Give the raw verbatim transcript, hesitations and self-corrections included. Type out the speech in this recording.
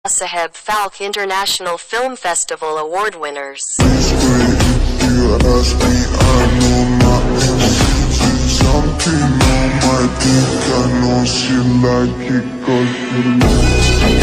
Dadasaheb Phalke International Film Festival Award winners. Something on my dick, I know she like it 'cause